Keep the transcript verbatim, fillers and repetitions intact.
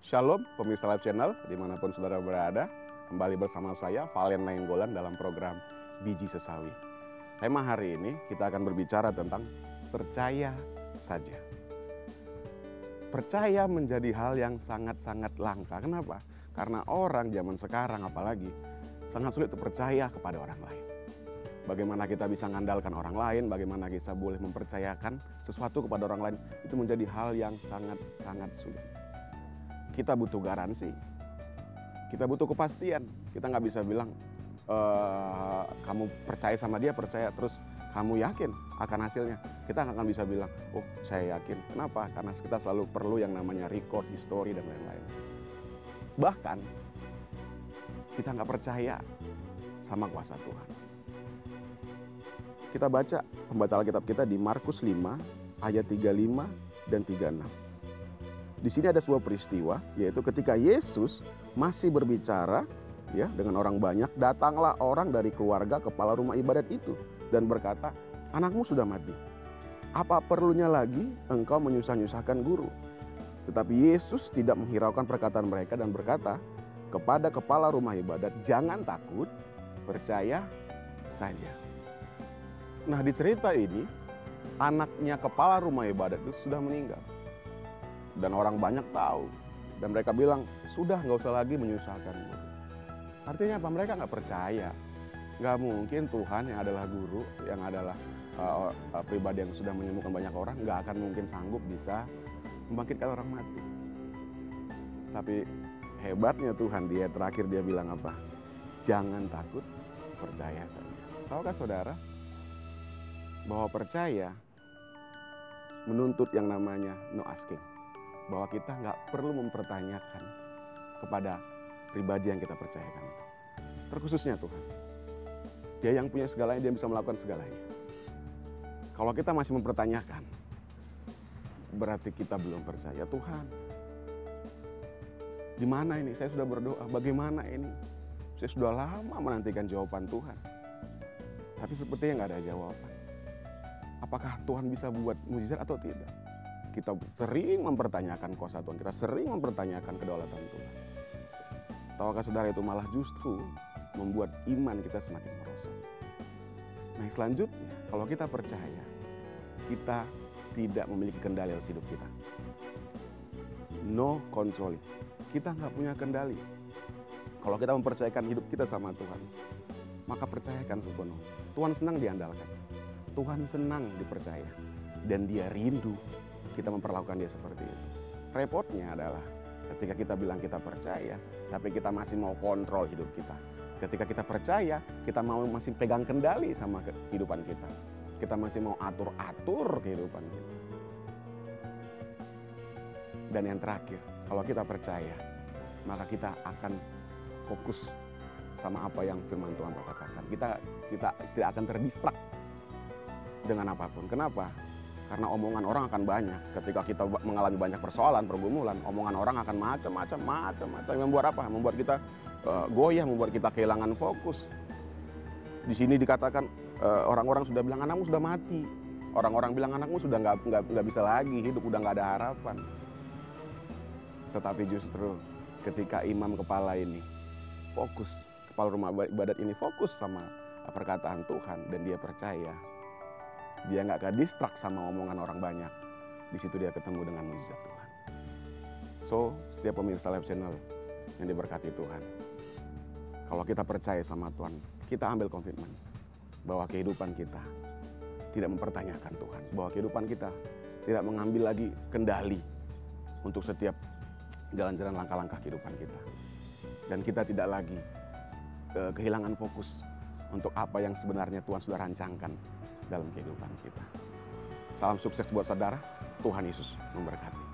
Shalom pemirsa Live Channel dimanapun saudara berada. Kembali bersama saya Valen Nainggolan dalam program Biji Sesawi. Tema hari ini kita akan berbicara tentang percaya saja. Percaya menjadi hal yang sangat-sangat langka. Kenapa? Karena orang zaman sekarang apalagi sangat sulit untuk percaya kepada orang lain. Bagaimana kita bisa mengandalkan orang lain, bagaimana kita boleh mempercayakan sesuatu kepada orang lain, itu menjadi hal yang sangat-sangat sulit. Kita butuh garansi, kita butuh kepastian. Kita nggak bisa bilang, e, kamu percaya sama dia, percaya terus kamu yakin akan hasilnya. Kita nggak akan bisa bilang, oh saya yakin. Kenapa? Karena kita selalu perlu yang namanya record, history, dan lain-lain. Bahkan, kita nggak percaya sama kuasa Tuhan. Kita baca pembaca Alkitab kita di Markus lima ayat tiga puluh lima dan tiga puluh enam. Di sini ada sebuah peristiwa, yaitu ketika Yesus masih berbicara ya dengan orang banyak, datanglah orang dari keluarga kepala rumah ibadat itu dan berkata, anakmu sudah mati. Apa perlunya lagi engkau menyusah-nyusahkan guru? Tetapi Yesus tidak menghiraukan perkataan mereka dan berkata kepada kepala rumah ibadat, jangan takut, percaya saja. Nah, di cerita ini anaknya kepala rumah ibadat itu sudah meninggal. Dan orang banyak tahu. Dan mereka bilang, sudah nggak usah lagi menyusahkan guru. Artinya apa? Mereka nggak percaya. Nggak mungkin Tuhan yang adalah guru, yang adalah uh, uh, pribadi yang sudah menyembuhkan banyak orang, nggak akan mungkin sanggup bisa membangkitkan orang mati. Tapi hebatnya Tuhan, dia terakhir dia bilang apa? Jangan takut, percaya saja. Tahukah saudara, bahwa percaya menuntut yang namanya no asking. Bahwa kita nggak perlu mempertanyakan kepada pribadi yang kita percayakan itu. Terkhususnya Tuhan. Dia yang punya segalanya, dia bisa melakukan segalanya. Kalau kita masih mempertanyakan, berarti kita belum percaya. Tuhan, di mana ini? Saya sudah berdoa, bagaimana ini? Saya sudah lama menantikan jawaban Tuhan. Tapi sepertinya nggak ada jawaban. Apakah Tuhan bisa buat mukjizat atau tidak? Kita sering mempertanyakan kuasa Tuhan, kita sering mempertanyakan kedaulatan Tuhan. Tahukah saudara, itu malah justru membuat iman kita semakin merosot. Nah, selanjutnya, kalau kita percaya, kita tidak memiliki kendali atas hidup kita. No control. Kita nggak punya kendali. Kalau kita mempercayakan hidup kita sama Tuhan, maka percayakan sepenuhnya. Tuhan senang diandalkan. Tuhan senang dipercaya. Dan dia rindu kita memperlakukan dia seperti itu. Repotnya adalah ketika kita bilang kita percaya, tapi kita masih mau kontrol hidup kita. Ketika kita percaya, kita mau masih pegang kendali sama kehidupan kita. Kita masih mau atur-atur kehidupan kita. Dan yang terakhir, kalau kita percaya, maka kita akan fokus sama apa yang firman Tuhan katakan. Kita kita tidak akan terdistrak dengan apapun. Kenapa? Karena omongan orang akan banyak. Ketika kita mengalami banyak persoalan, pergumulan, omongan orang akan macam-macam, macam-macam. Membuat apa? Membuat kita uh, goyah, membuat kita kehilangan fokus. Di sini dikatakan uh, orang-orang sudah bilang anakmu sudah mati. Orang-orang bilang anakmu sudah nggak nggak nggak bisa lagi hidup, udah nggak ada harapan. Tetapi justru ketika imam kepala ini fokus, kepala rumah ibadat ini fokus sama perkataan Tuhan dan dia percaya. Dia nggak akan distrak sama omongan orang banyak. Di situ dia ketemu dengan mukjizat Tuhan. So, setiap pemirsa Live Channel yang diberkati Tuhan, kalau kita percaya sama Tuhan, kita ambil komitmen bahwa kehidupan kita tidak mempertanyakan Tuhan, bahwa kehidupan kita tidak mengambil lagi kendali untuk setiap jalan-jalan langkah-langkah kehidupan kita. Dan kita tidak lagi ke kehilangan fokus untuk apa yang sebenarnya Tuhan sudah rancangkan dalam kehidupan kita. Salam sukses buat saudara, Tuhan Yesus memberkati.